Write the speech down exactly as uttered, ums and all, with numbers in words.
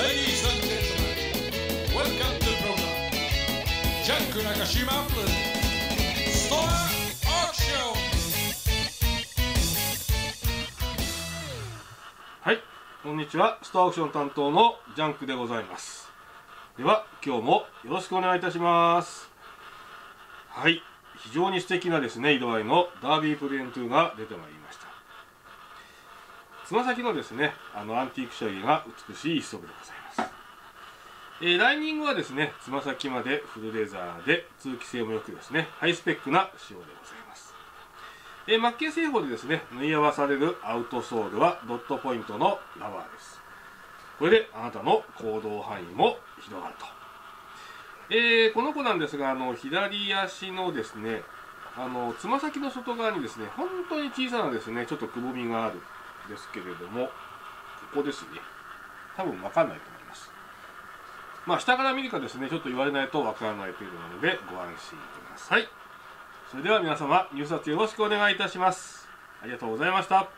Ladies and gentlemen, welcome to the program. ジャンク中島プレゼンツストアオークション。 はい、こんにちは。ストアオークション担当のジャンクでございます。では今日もよろしくお願いいたします。はい、非常に素敵なですね色合いのダービープレーントゥーが出てまいりました。つま先のですねあのアンティーク仕上げが美しい一足でございます。えー、ライニングはですねつま先までフルレザーで通気性も良くですねハイスペックな仕様でございます。えー、マッケン製法でですね縫い合わされるアウトソールはドットポイントのラバーです。これであなたの行動範囲も広がると。えー、この子なんですがあの左足のですねあのつま先の外側にですね本当に小さなですねちょっとくぼみがあるんですけれども、ここですね多分分かんないと思います。まあ下から見るかですねちょっと言われないと分からない程度なのでご安心ください。それでは皆様入札よろしくお願いいたします。ありがとうございました。